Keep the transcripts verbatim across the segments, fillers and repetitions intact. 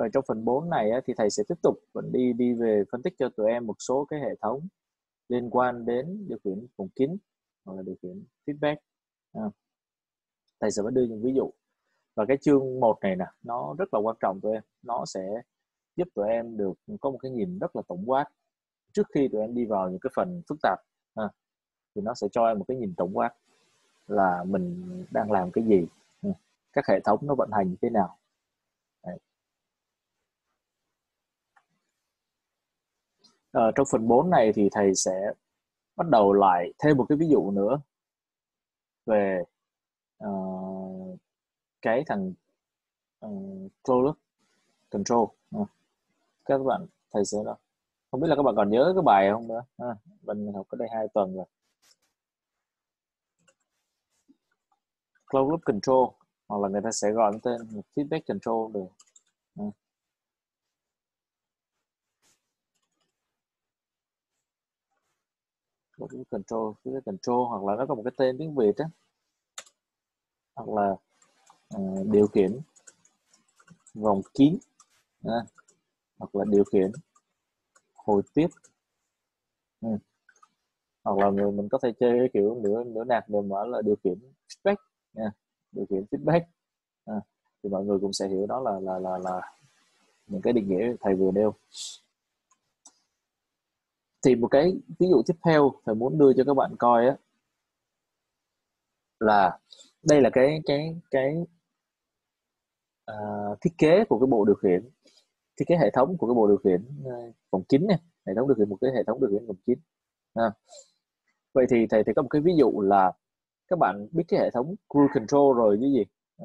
Rồi trong phần bốn này á, thì thầy sẽ tiếp tục vẫn đi đi về phân tích cho tụi em một số cái hệ thống liên quan đến điều khiển vòng kín hoặc là điều khiển feedback. À, thầy sẽ vẫn đưa những ví dụ. Và cái chương một này nè, nó rất là quan trọng tụi em. Nó sẽ giúp tụi em được có một cái nhìn rất là tổng quát trước khi tụi em đi vào những cái phần phức tạp. À, thì nó sẽ cho em một cái nhìn tổng quát là mình đang làm cái gì, các hệ thống nó vận hành như thế nào. Đấy. Ờ, trong phần bốn này thì thầy sẽ bắt đầu lại thêm một cái ví dụ nữa về uh, cái thằng uh, closed loop control. Uh, các bạn thầy sẽ đó, không biết là các bạn còn nhớ cái bài không nữa. À, mình học ở đây hai tuần rồi. Closed loop control hoặc là người ta sẽ gọi tên feedback control được. À. Closed loop control, feedback control hoặc là nó có một cái tên tiếng Việt á, hoặc là uh, điều khiển vòng kín, à, hoặc là điều khiển hồi tiếp. Ừ. Hoặc là mình, mình có thể chơi cái kiểu nửa nửa nạc nửa mở là điều khiển feedback nha. Điều khiển feedback. À, thì mọi người cũng sẽ hiểu đó là là là là những cái định nghĩa thầy vừa nêu. Thì một cái ví dụ tiếp theo thầy muốn đưa cho các bạn coi á, là đây là cái cái cái uh, thiết kế của cái bộ điều khiển, thiết kế hệ thống của cái bộ điều khiển uh, vòng kín này, hệ thống điều khiển một cái hệ thống điều khiển vòng kín. À. Vậy thì thầy thì có một cái ví dụ là các bạn biết cái hệ thống cruise control rồi chứ gì? À.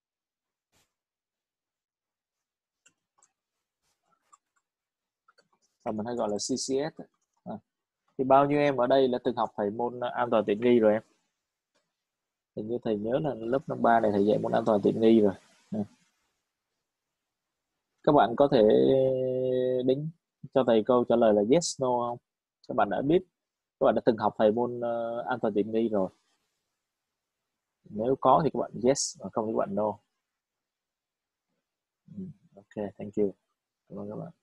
Và mình hay gọi là xê xê ét. À. Thì bao nhiêu em ở đây là từng học thầy môn an toàn tiện nghi rồi em? Hình như thầy nhớ là lớp năm ba này thầy dạy môn an toàn tiện nghi rồi. À. Các bạn có thể đính cho thầy câu trả lời là yes, no không? Các bạn đã biết, các bạn đã từng học thầy môn uh, an toàn tiện nghi rồi. Nếu có thì các bạn yes, còn không thì các bạn no. Ừ. Ok, thank you. Cảm ơn các bạn.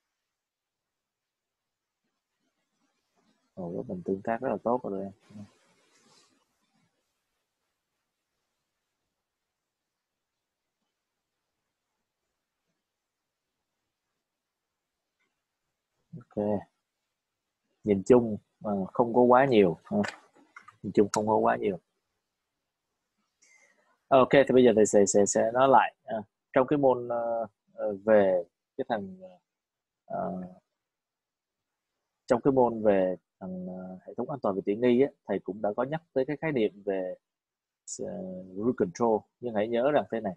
Ồ, mình tương tác rất là tốt rồi em. Ok. Nhìn chung mà không có quá nhiều. Nhìn chung không có quá nhiều. Ok, thì bây giờ thầy sẽ sẽ sẽ nói lại. À, trong cái môn uh, về cái thằng uh, trong cái môn về thằng uh, hệ thống an toàn về tiện nghi á, thầy cũng đã có nhắc tới cái khái niệm về uh, root control, nhưng hãy nhớ rằng thế này: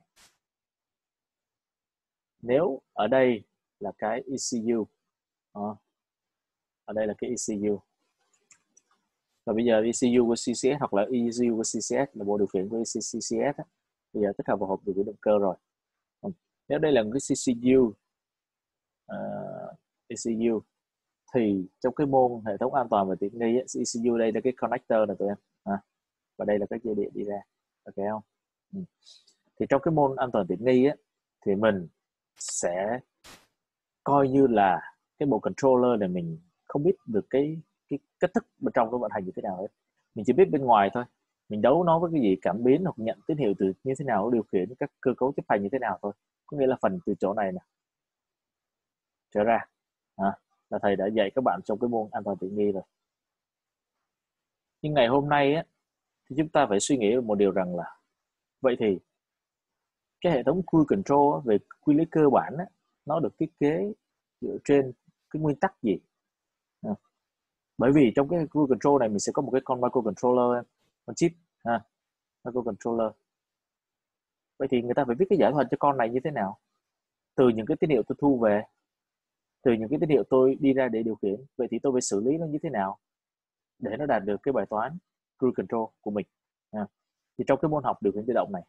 nếu ở đây là cái e xê u, uh, ở đây là cái e xê u, và bây giờ e xê u của xê xê ét hoặc là e xê u của xê xê ét là bộ điều khiển của xê xê ét á, bây giờ tích hợp vào hộp điều khiển động cơ rồi. Nếu đây là một cái xê xê u, uh, e xê u, thì trong cái môn hệ thống an toàn về tiện nghi, e xê u đây là cái connector này tụi em, à, và đây là cái dây điện đi ra, ok không? Ừ. Thì trong cái môn an toàn tiện nghi á, thì mình sẽ coi như là cái bộ controller này mình không biết được cái cái cách thức bên trong nó vận hành như thế nào hết, mình chỉ biết bên ngoài thôi, mình đấu nó với cái gì, cảm biến hoặc nhận tín hiệu từ như thế nào, nó điều khiển các cơ cấu chấp hành như thế nào thôi. Có nghĩa là phần từ chỗ này nè trở ra, à, là thầy đã dạy các bạn trong cái môn an toàn tiện nghi rồi. Nhưng ngày hôm nay á, thì chúng ta phải suy nghĩ một điều rằng là vậy thì cái hệ thống cruise control á, về quy lý cơ bản á, nó được thiết kế dựa trên cái nguyên tắc gì? À, bởi vì trong cái cruise control này mình sẽ có một cái con microcontroller, con chip, ha, microcontroller. Vậy thì người ta phải viết cái giải thuật cho con này như thế nào? Từ những cái tín hiệu tôi thu về, từ những cái tín hiệu tôi đi ra để điều khiển, vậy thì tôi phải xử lý nó như thế nào để nó đạt được cái bài toán cruise control của mình? À, thì trong cái môn học điều khiển tự động này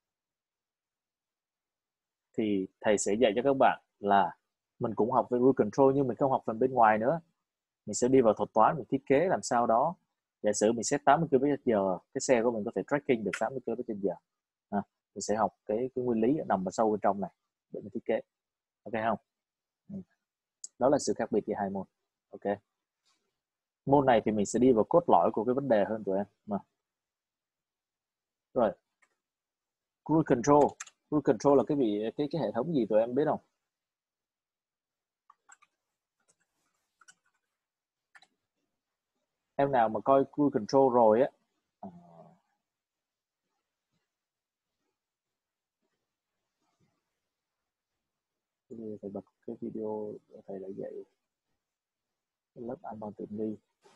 thì thầy sẽ dạy cho các bạn là mình cũng học về cruise control, nhưng mình không học phần bên ngoài nữa. Mình sẽ đi vào thuật toán, mình thiết kế làm sao đó, giả sử mình set tám mươi ki lô mét trên giờ, cái xe của mình có thể tracking được tám mươi ki lô mét trên giờ. À, mình sẽ học cái, cái nguyên lý nằm ở sâu bên trong này để mình thiết kế. Ok không? Đó là sự khác biệt giữa hai môn. Ok. Môn này thì mình sẽ đi vào cốt lõi của cái vấn đề hơn tụi em mà. Rồi. Cruise control. Cruise control là cái vị cái cái hệ thống gì tụi em biết không? Em nào mà coi cruise control rồi á, à, thầy bật cái video thầy đã dạy cái lớp an toàn tự nghi.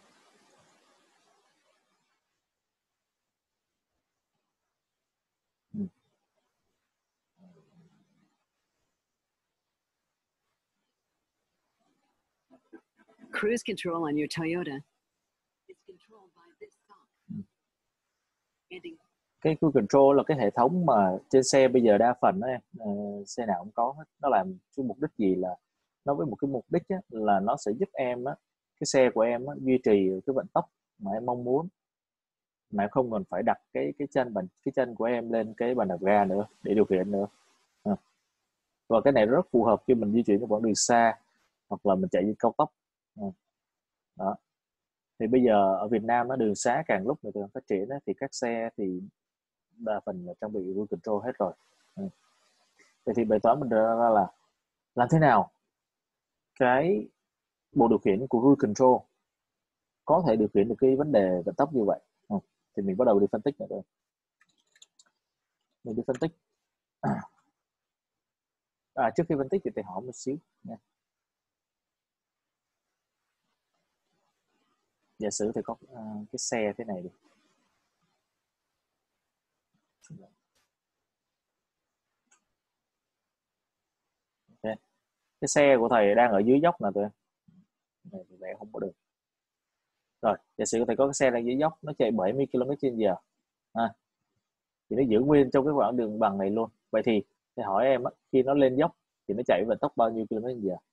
Ừ. Cruise control on your Toyota is controlled by this sock. Ending. Cái cruise control là cái hệ thống mà trên xe bây giờ đa phần đó em, uh, xe nào cũng có hết. Nó làm cái mục đích gì là nó với một cái mục đích á, là nó sẽ giúp em á, cái xe của em á, duy trì cái vận tốc mà em mong muốn, mà em không cần phải đặt cái cái chân bàn cái chân của em lên cái bàn đạp ga nữa để điều khiển nữa. À. Và cái này rất phù hợp khi mình di chuyển trên quãng đường xa hoặc là mình chạy trên cao tốc. À. Đó. Thì bây giờ ở Việt Nam nó đường xá càng lúc ngày càng phát triển á, thì các xe thì đa phần là trang bị cruise control hết rồi. Ừ. Vậy thì bài toán mình đưa ra là làm thế nào cái bộ điều khiển của cruise control có thể điều khiển được cái vấn đề vận tốc như vậy. Ừ. Thì mình bắt đầu đi phân tích nữa rồi. Mình đi phân tích. À, trước khi phân tích thì thầy hỏi một xíu nha. Giả sử thì có uh, cái xe thế này đi. Okay. Cái xe của thầy đang ở dưới dốc nè tụi em. Này thì vẽ không có được. Rồi, giả sử thầy có cái xe đang dưới dốc, nó chạy bảy mươi ki lô mét trên giờ. À, thì nó giữ nguyên trong cái quãng đường bằng này luôn. Vậy thì thầy hỏi em á, khi nó lên dốc thì nó chạy vận tốc bao nhiêu km trên giờ?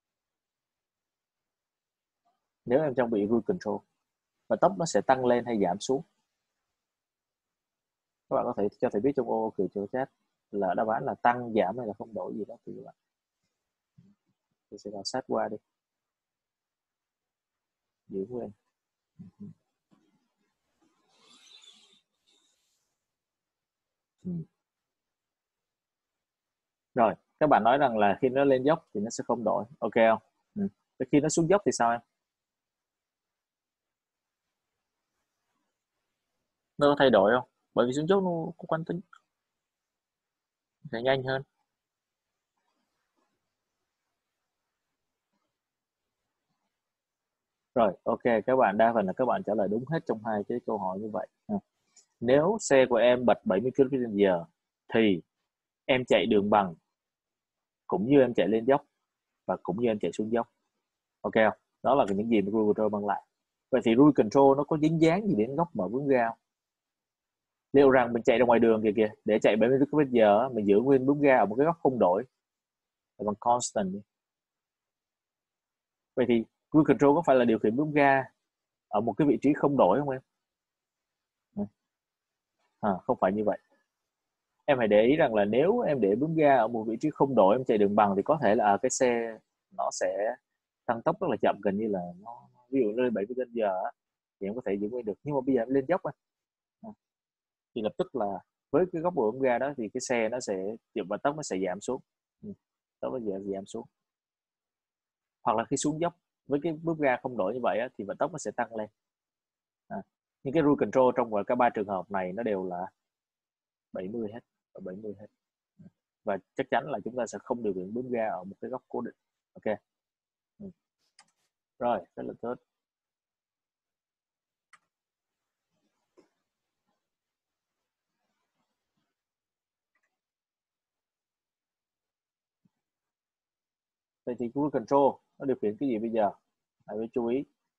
Nếu em trang bị cruise control, vận tốc nó sẽ tăng lên hay giảm xuống? Các bạn có thể cho thầy biết trong ô cười cho chat là đáp án là tăng, giảm hay là không đổi gì đó thì các bạn. Tôi sẽ vào sát qua đi. Giữ nguyên. Ừ. Rồi, các bạn nói rằng là khi nó lên dốc thì nó sẽ không đổi. Ok không? Ừ. Khi nó xuống dốc thì sao em? Nó có thay đổi không? Bởi vì xuống dốc nó có quán tính sẽ nhanh hơn. Rồi, ok, các bạn đa phần là các bạn trả lời đúng hết trong hai cái câu hỏi như vậy. Nếu xe của em bật bảy mươi ki lô mét trên giờ thì em chạy đường bằng cũng như em chạy lên dốc và cũng như em chạy xuống dốc. Ok không? Đó là những gì mà cruise control mang lại. Vậy thì cruise control nó có dính dáng gì đến góc mở bướm ga không? Liệu rằng mình chạy ra ngoài đường kìa kìa để chạy bảy mươi ki lô mét trên giờ mình giữ nguyên bướm ga ở một cái góc không đổi là bằng constant. Vậy thì cruise control có phải là điều khiển bướm ga ở một cái vị trí không đổi không em? À, không phải như vậy. Em hãy để ý rằng là nếu em để bướm ga ở một vị trí không đổi, em chạy đường bằng thì có thể là cái xe nó sẽ tăng tốc rất là chậm, gần như là nó ví dụ lên bảy mươi ki lô mét trên giờ thì em có thể giữ nguyên được. Nhưng mà bây giờ em lên dốc á, thì lập tức là với cái góc độ bướm ga đó thì cái xe nó sẽ chịu vận tốc nó sẽ giảm xuống. Ừ. Tốc nó sẽ giảm xuống. Hoặc là khi xuống dốc với cái bướm ga không đổi như vậy á, thì vận tốc nó sẽ tăng lên. À. Nhưng cái cruise control trong cả ba trường hợp này nó đều là bảy mươi hết, và bảy mươi hết. Và chắc chắn là chúng ta sẽ không điều khiển bướm ga ở một cái góc cố định. Ok. Ừ. Rồi, rất là tốt. Vậy thì cruise control nó điều khiển cái gì bây giờ? Hãy phải chú ý.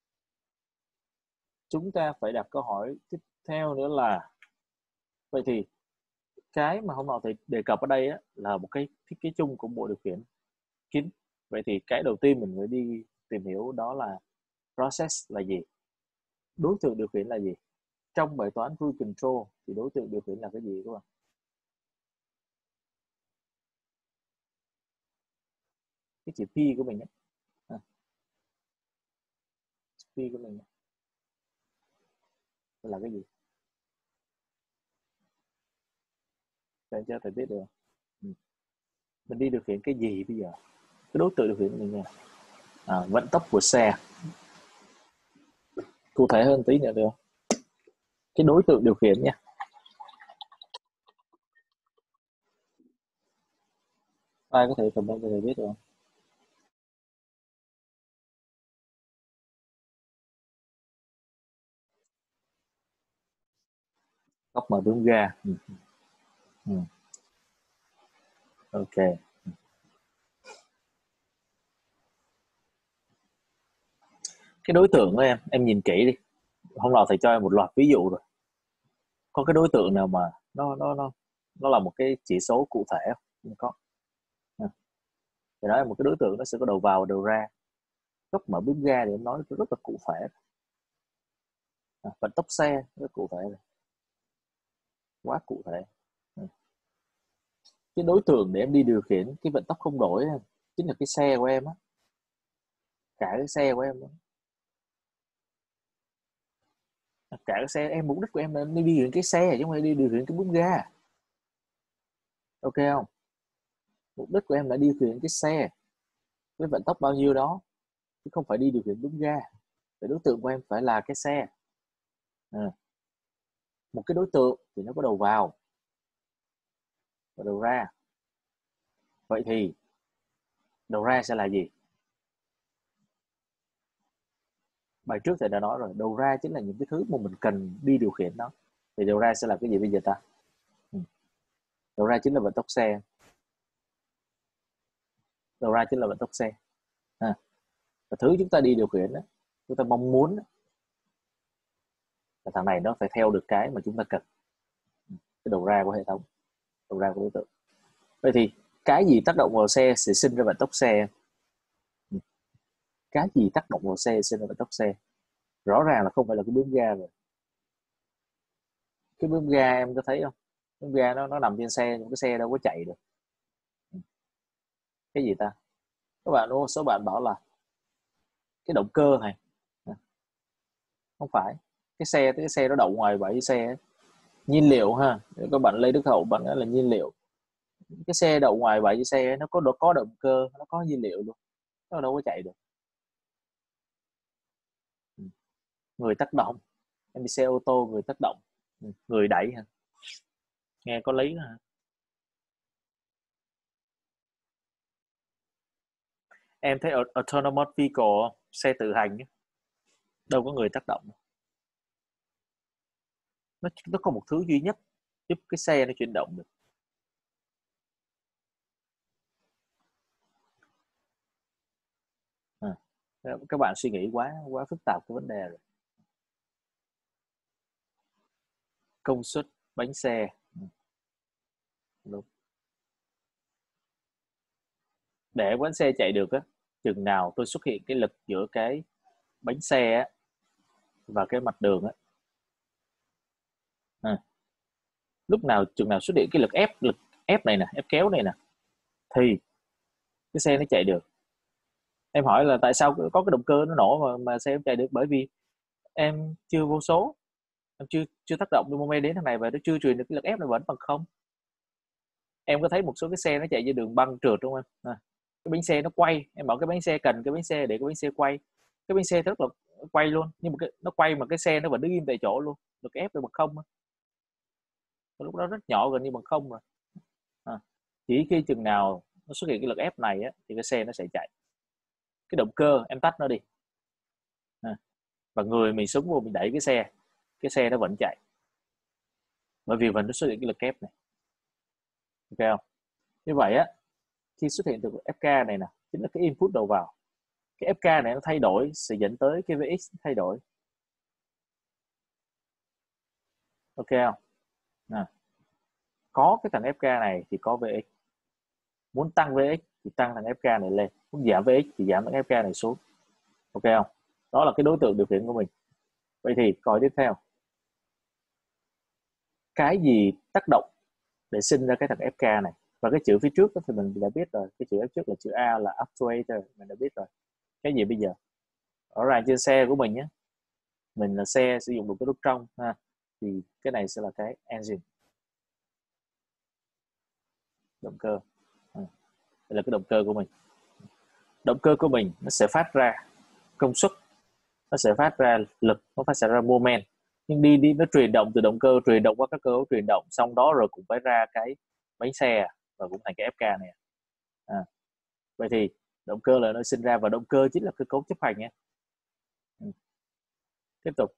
Chúng ta phải đặt câu hỏi tiếp theo nữa là vậy thì cái mà hôm nào thầy đề cập ở đây á, là một cái thiết kế chung của bộ điều khiển kín. Vậy thì cái đầu tiên mình phải đi tìm hiểu đó là process là gì, đối tượng điều khiển là gì. Trong bài toán cruise control thì đối tượng điều khiển là cái gì các bạn? cái chữ P của mình ấy. À, P của mình ấy. Là cái gì? Để cho thầy biết được. Ừ. Mình đi điều khiển cái gì bây giờ? Cái đối tượng điều khiển của mình nha. À, vận tốc của xe. Cụ thể hơn tí nữa được không? Cái đối tượng điều khiển nha. Ai có thể comment cho thầy biết được không? Tốc mở bướm ga. Ừ. Ừ. Ok. Cái đối tượng của em, em nhìn kỹ đi. Hôm nào thầy cho em một loạt ví dụ rồi. Có cái đối tượng nào mà nó nó nó nó là một cái chỉ số cụ thể không? Không có. À. Thì nói một cái đối tượng nó sẽ có đầu vào và đầu ra. Tốc mở bướm ga thì em nói rất là cụ thể. À, vận tốc xe rất cụ thể rồi. Quá cụ thể. À. Cái đối tượng để em đi điều khiển cái vận tốc không đổi ấy, chính là cái xe của em á. Cả cái xe của em đó. Cả cái xe em, mục đích của em là đi điều khiển cái xe chứ không phải đi điều khiển cái bướm ga. Ok không? Mục đích của em là đi điều khiển cái xe với vận tốc bao nhiêu đó, chứ không phải đi điều khiển bướm ga. Thì đối tượng của em phải là cái xe. À. Một cái đối tượng thì nó có đầu vào và đầu ra. Vậy thì đầu ra sẽ là gì? Bài trước thầy đã nói rồi, đầu ra chính là những cái thứ mà mình cần đi điều khiển nó. Thì đầu ra sẽ là cái gì bây giờ ta? Ừ. Đầu ra chính là vận tốc xe. Đầu ra chính là vận tốc xe. À. Và thứ chúng ta đi điều khiển đó, chúng ta mong muốn đó, là thằng này nó phải theo được cái mà chúng ta cần. Cái đầu ra của hệ thống, đầu ra của đối tượng. Vậy thì cái gì tác động vào xe sẽ sinh ra vận tốc xe? Cái gì tác động vào xe sinh ra vận tốc xe? Rõ ràng là không phải là cái bướm ga rồi. Cái bướm ga em có thấy không? Bướm ga nó nó nằm trên xe, nhưng cái xe đâu có chạy được. Cái gì ta? Các bạn có số bạn bảo là cái động cơ này. Không phải. Cái xe cái xe nó đậu ngoài bãi xe. Nhiên liệu ha. Các bạn Lê Đức Hậu bạn nói là nhiên liệu. Cái xe đậu ngoài bãi xe nó có có động cơ, nó có nhiên liệu luôn, nó đâu có chạy được. Người tác động, em đi xe ô tô người tác động, người đẩy hả? Nghe có lý hả? Em thấy autonomous vehicle, xe tự hành đâu có người tác động. nó nó có một thứ duy nhất giúp cái xe nó chuyển động được. À, các bạn suy nghĩ quá quá phức tạp cái vấn đề rồi. Công suất bánh xe. Đúng. Để bánh xe chạy được á, chừng nào tôi xuất hiện cái lực giữa cái bánh xe á và cái mặt đường á, à, lúc nào chừng nào xuất hiện cái lực ép, lực ép này nè, ép kéo này nè, thì cái xe nó chạy được. Em hỏi là tại sao có cái động cơ nó nổ mà, mà xe không chạy được? Bởi vì em chưa vô số, em chưa chưa tác động mô men đến thằng này và nó chưa truyền được cái lực ép, nó vẫn bằng không. Em có thấy một số cái xe nó chạy trên đường băng trượt đúng không em? À, cái bánh xe nó quay, em bảo cái bánh xe cần cái bánh xe để cái bánh xe quay, cái bánh xe rất là quay luôn, nhưng mà cái, nó quay mà cái xe nó vẫn đứng im tại chỗ luôn, lực ép nó bằng không. Lúc đó rất nhỏ, gần như bằng không rồi. À, chỉ khi chừng nào nó xuất hiện cái lực ép này á, thì cái xe nó sẽ chạy. Cái động cơ em tắt nó đi, à, và người mình súng vô mình đẩy cái xe, cái xe nó vẫn chạy, bởi vì vẫn nó xuất hiện cái lực ép này. Ok không? Như vậy á, khi xuất hiện từ ép ca này nè, chính là cái input đầu vào. Cái ép ca này nó thay đổi sẽ dẫn tới cái vê ích thay đổi. Ok không? À, có cái thằng ép ca này thì có vê ích. Muốn tăng vê ích thì tăng thằng ép ca này lên, muốn giảm vê ích thì giảm thằng ép ca này xuống. Ok không? Đó là cái đối tượng điều khiển của mình. Vậy thì coi tiếp theo, cái gì tác động để sinh ra cái thằng ép ca này? Và cái chữ phía trước thì mình đã biết rồi, cái chữ phía trước là chữ A là actuator, mình đã biết rồi. Cái gì bây giờ? Rõ ràng trên xe của mình nhé, mình là xe sử dụng động cơ đốt trong ha, thì cái này sẽ là cái engine, động cơ. À, đây là cái động cơ của mình. Động cơ của mình nó sẽ phát ra công suất, nó sẽ phát ra lực, nó phát ra moment, nhưng đi đi nó truyền động từ động cơ, truyền động qua các cơ cấu truyền động, xong đó rồi cũng phải ra cái bánh xe và cũng thành cái ép ca này. À, vậy thì động cơ là nó sinh ra, và động cơ chính là cơ cấu chấp hành nha. Ừ. Tiếp tục.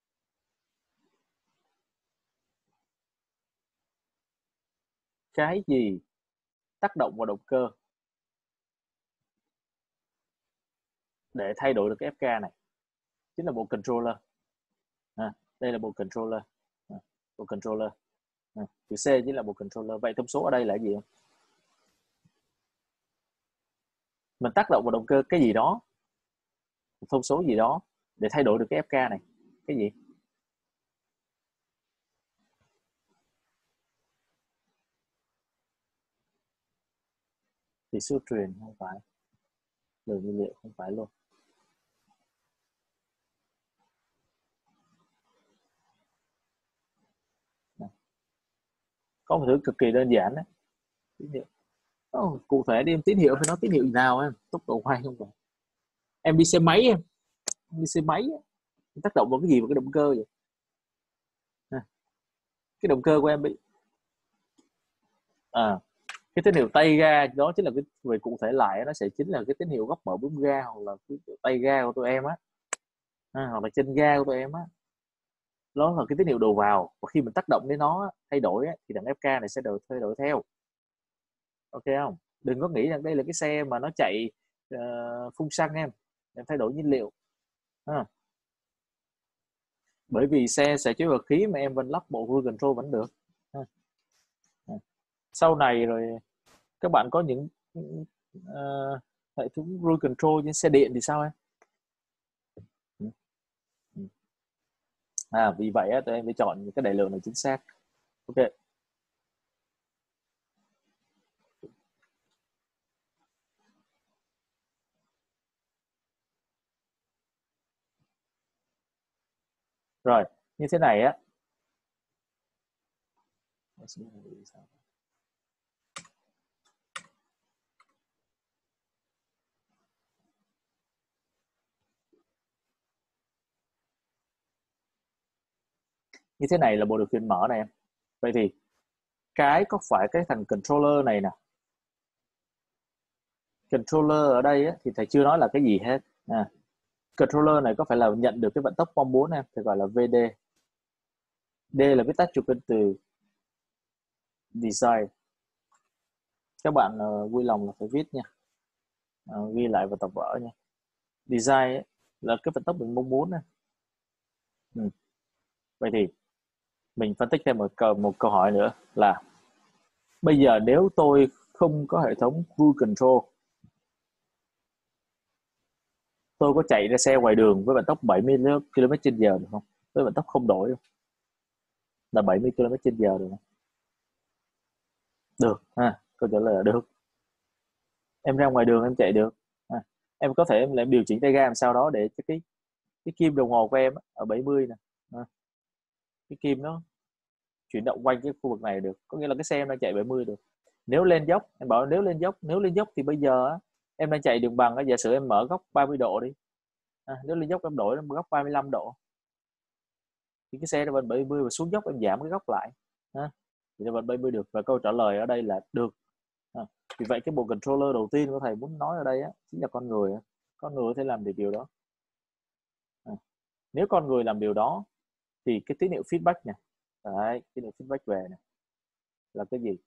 Cái gì tác động vào động cơ để thay đổi được cái ép ca này? Chính là bộ controller. À, đây là bộ controller. À, bộ controller. À, chữ C chính là bộ controller. Vậy thông số ở đây là gì? Mình tác động vào động cơ cái gì đó, một thông số gì đó để thay đổi được cái ép ca này. Cái gì? Thì số truyền không phải, lượng nhiên liệu không phải luôn. Này. Có một thứ cực kỳ đơn giản đấy. Tín hiệu. Oh, cụ thể đi, em tín hiệu phải nói tín hiệu gì nào em? Tốc độ quay không phải. Em đi xe máy em, em đi xe máy em tác động vào cái gì, vào cái động cơ vậy? À, cái động cơ của em bị à, cái tín hiệu tay ga đó chính là cái, về cụ thể lại nó sẽ chính là cái tín hiệu góc mở bấm ga, hoặc là cái tay ga của tụi em á, à, hoặc là chân ga của tụi em á, đó là cái tín hiệu đầu vào, và khi mình tác động đến nó thay đổi á, thì đằng ép ca này sẽ đổi thay đổi theo. Ok không? Đừng có nghĩ rằng đây là cái xe mà nó chạy uh, phun xăng em em thay đổi nhiên liệu. À, bởi vì xe sẽ chứa vật khí mà em vẫn lắp bộ cruise control vẫn được. À, à. Sau này rồi các bạn có những uh, hệ thống cruise control trên xe điện thì sao em? À, vì vậy á, tụi em phải chọn những cái đại lượng này chính xác. Ok. Rồi, như thế này á. Như thế này là bộ điều khiển mở này em. Vậy thì cái có phải cái thằng controller này nè, controller ở đây á, thì thầy chưa nói là cái gì hết. À, controller này có phải là nhận được cái vận tốc mong muốn em, thì gọi là vê đê. D là viết tắt cho cụm từ design. Các bạn uh, vui lòng là phải viết nha, uh, ghi lại và tập vở nha. Design ấy, là cái vận tốc mình mong muốn này. Ừ. Vậy thì mình phân tích thêm một câu, một câu hỏi nữa là bây giờ nếu tôi không có hệ thống cruise control, tôi có chạy ra xe ngoài đường với vận tốc bảy mươi ki lô mét trên giờ được không? Với vận tốc không đổi không? Là bảy mươi ki lô mét trên giờ được không? Được ha, câu trả lời là được. Em ra ngoài đường em chạy được. À, em có thể em làm điều chỉnh tay ga làm sao đó để cho cái cái kim đồng hồ của em ở bảy mươi nè, à, cái kim nó chuyển động quanh cái khu vực này được, có nghĩa là cái xe em đang chạy bảy mươi được. Nếu lên dốc, em bảo nếu lên dốc, nếu lên dốc thì bây giờ á, em đang chạy đường bằng á, giả sử em mở góc ba mươi độ đi, à, nếu lên dốc em đổi lên góc ba mươi lăm độ thì cái xe nó vẫn bảy mươi, và xuống dốc em giảm cái góc lại, à, thì nó vẫn bảy mươi được. Và câu trả lời ở đây là được. À, vì vậy cái bộ controller đầu tiên của thầy muốn nói ở đây á, chính là con người. Con người có thể làm được điều đó. À, nếu con người làm điều đó thì cái tín hiệu feedback nè, đấy, tín hiệu feedback về nè là cái gì?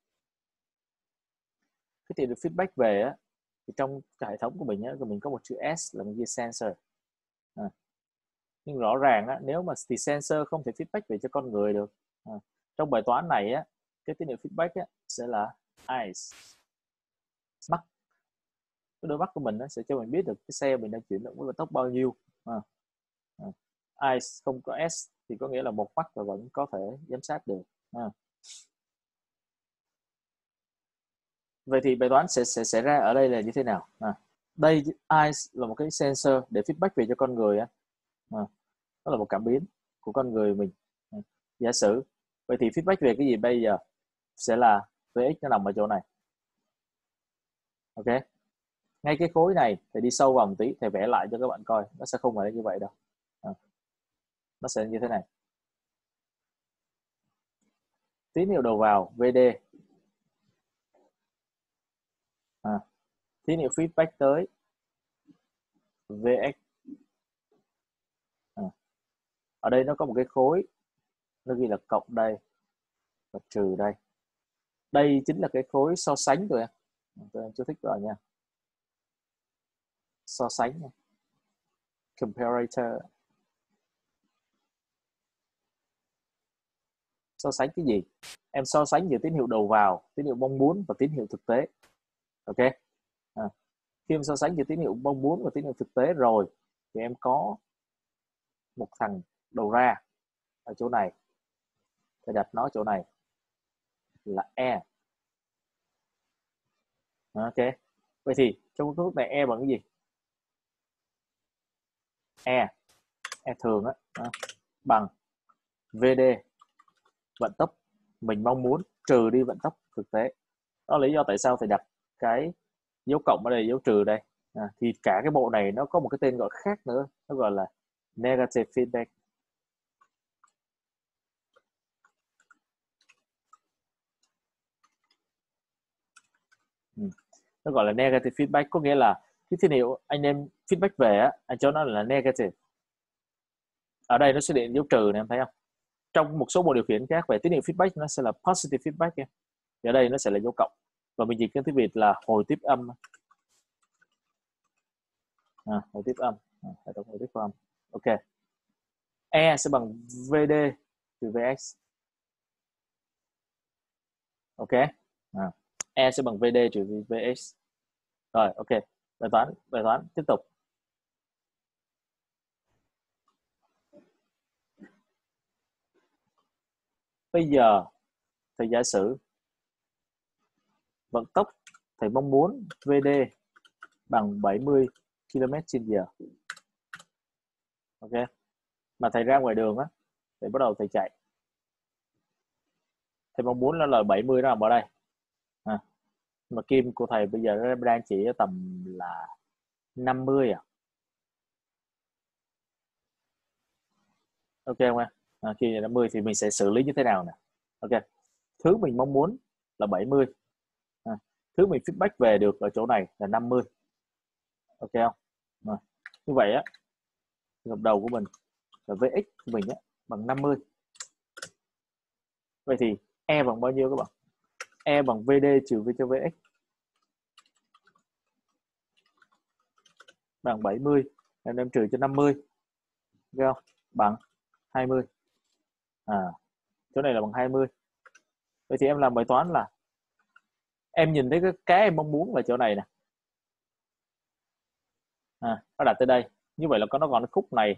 Cái tín hiệu feedback về á, thì trong cái hệ thống của mình á, mình có một chữ S là một chữ sensor. À, nhưng rõ ràng á, nếu mà thì sensor không thể feedback về cho con người được. À, trong bài toán này á, cái tín hiệu feedback á, sẽ là eyes, mắt. Cái đôi mắt của mình nó sẽ cho mình biết được cái xe mình đang chuyển động với vận tốc bao nhiêu. À, à. Eyes không có S thì có nghĩa là một mắt và vẫn có thể giám sát được. À. Vậy thì bài toán sẽ sẽ xảy ra ở đây là như thế nào? À, đây eyes là một cái sensor để feedback về cho con người á. À, đó là một cảm biến của con người mình. À, giả sử vậy thì feedback về cái gì bây giờ sẽ là vx nó nằm ở chỗ này. Ok, ngay cái khối này thì đi sâu vào một tí, thầy vẽ lại cho các bạn coi, nó sẽ không phải như vậy đâu. À, nó sẽ như thế này. Tín hiệu đầu vào vd, à, tín hiệu feedback tới vx. À, ở đây nó có một cái khối, nó ghi là cộng đây và trừ đây. Đây chính là cái khối so sánh rồi em. Tôi chưa thích vào nha. So sánh nha. Comparator. So sánh cái gì? Em so sánh giữa tín hiệu đầu vào, tín hiệu mong muốn và tín hiệu thực tế. Ok. À, khi em so sánh giữa tín hiệu mong muốn và tín hiệu thực tế rồi thì em có một thằng đầu ra ở chỗ này, phải đặt nó chỗ này là e. Ok, vậy thì trong cái phút này e bằng cái gì? E e thường á, bằng vd vận tốc mình mong muốn trừ đi vận tốc thực tế. Đó là lý do tại sao phải đặt cái dấu cộng ở đây, dấu trừ đây. À, thì cả cái bộ này nó có một cái tên gọi khác nữa, nó gọi là negative feedback. Ừ. Nó gọi là negative feedback, có nghĩa là cái tín hiệu anh em feedback về á, anh cho nó là negative. Ở đây nó sẽ điện dấu trừ này, em thấy không? Trong một số bộ điều khiển khác về tín hiệu feedback nó sẽ là positive feedback nha. Thì ở đây nó sẽ là dấu cộng, và mình dịch cái tiếng Việt là hồi tiếp âm. À, hồi tiếp âm, à, hệ thống hồi tiếp âm. Ok, e sẽ bằng vd trừ vx. Ok, à, e sẽ bằng vd trừ vx. Rồi, ok, bài toán bài toán tiếp tục. Bây giờ thầy giả sử vận tốc thầy mong muốn vd bằng bảy mươi ki lô mét trên giờ. Ok, mà thầy ra ngoài đường á, thầy bắt đầu thầy chạy, thầy mong muốn là bảy mươi nó nằm ở đây. À, mà kim của thầy bây giờ nó đang chỉ tầm là năm mươi à. Ok không em? À, khi năm mươi thì mình sẽ xử lý như thế nào nè? Ok, thứ mình mong muốn là bảy mươi, à, thứ mình feedback về được ở chỗ này là năm mươi. Ok không? À, như vậy á, gập đầu của mình là vx của mình á, bằng năm mươi. Vậy thì e bằng bao nhiêu các bạn? E bằng vd trừ v cho vx bằng bảy mươi, em đem trừ cho năm mươi. Ok không? Bằng hai mươi. À, chỗ này là bằng hai mươi. Vậy thì em làm bài toán là em nhìn thấy cái, cái em mong muốn là chỗ này nè. À, nó đặt tới đây. Như vậy là có nó còn cái khúc này.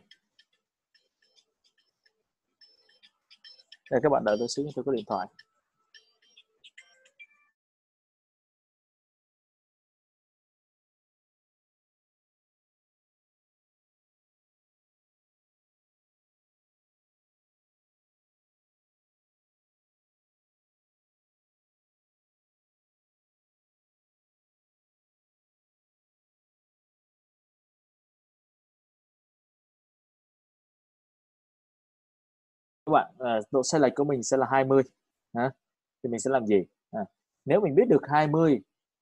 Đây, các bạn đợi tôi xíu, tôi có điện thoại. Các bạn, à, độ sai lệch của mình sẽ là hai mươi. À, thì mình sẽ làm gì? À, nếu mình biết được hai mươi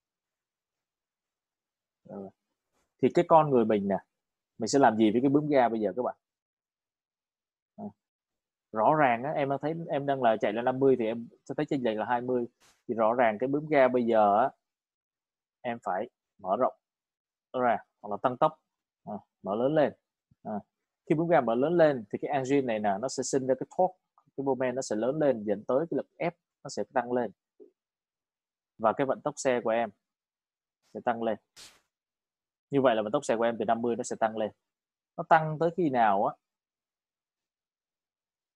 thì cái con người mình nè, mình sẽ làm gì với cái bướm ga bây giờ các bạn? À, rõ ràng á, em đang thấy em đang là chạy là năm mươi thì em sẽ thấy chênh lệch là hai mươi, thì rõ ràng cái bướm ga bây giờ á, em phải mở rộng ra hoặc là tăng tốc, à, mở lớn lên. À, khi bướm ga mở lớn lên thì cái engine này nè, nó sẽ sinh ra cái torque, cái moment nó sẽ lớn lên, dẫn tới cái lực ép nó sẽ tăng lên, và cái vận tốc xe của em sẽ tăng lên. Như vậy là vận tốc xe của em từ năm mươi nó sẽ tăng lên. Nó tăng tới khi nào á?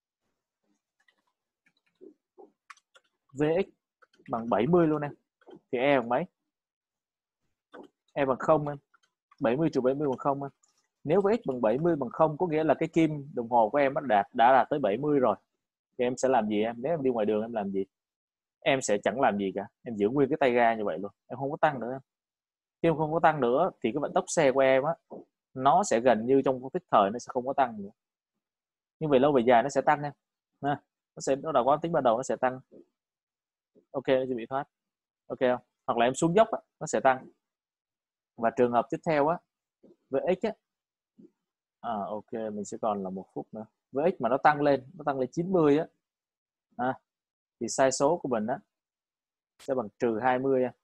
Vx bằng bảy mươi luôn em. thì E bằng mấy? E bằng không em. bảy mươi trừ bảy mươi bằng không em. Nếu với x bằng bảy mươi bằng không có nghĩa là cái kim đồng hồ của em đã đạt đã đạt tới bảy mươi rồi. Thì em sẽ làm gì em? Nếu em đi ngoài đường em làm gì? Em sẽ chẳng làm gì cả. Em giữ nguyên cái tay ga như vậy luôn. Em không có tăng nữa em. Khi em không có tăng nữa thì cái vận tốc xe của em á, nó sẽ gần như trong tích thời nó sẽ không có tăng nữa. Nhưng về lâu về dài nó sẽ tăng em. Ha. Nó sẽ nó đầu có tính ban đầu nó sẽ tăng. Ok, nó sẽ bị thoát. Ok không? Hoặc là em xuống dốc á, nó sẽ tăng. Và trường hợp tiếp theo á, với x á, à, ok mình sẽ còn là một phút nữa. Với x mà nó tăng lên, nó tăng lên chín mươi á, à, thì sai số của mình á sẽ bằng trừ hai mươi á.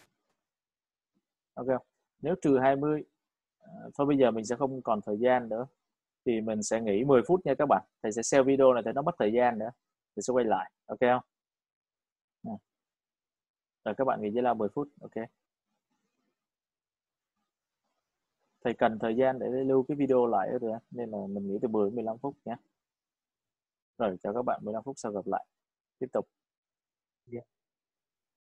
Ok không? Nếu trừ hai mươi, à, thôi bây giờ mình sẽ không còn thời gian nữa thì mình sẽ nghỉ mười phút nha các bạn. Thầy sẽ share video này, thầy nó mất thời gian nữa, thầy sẽ quay lại. Ok không? Rồi các bạn nghỉ giải lao mười phút. Ok. Thầy cần thời gian để lưu cái video lại rồi nên là mình nghỉ từ mười đến mười lăm phút nhé. Rồi chào các bạn, mười lăm phút sau gặp lại. Tiếp tục. Dạ.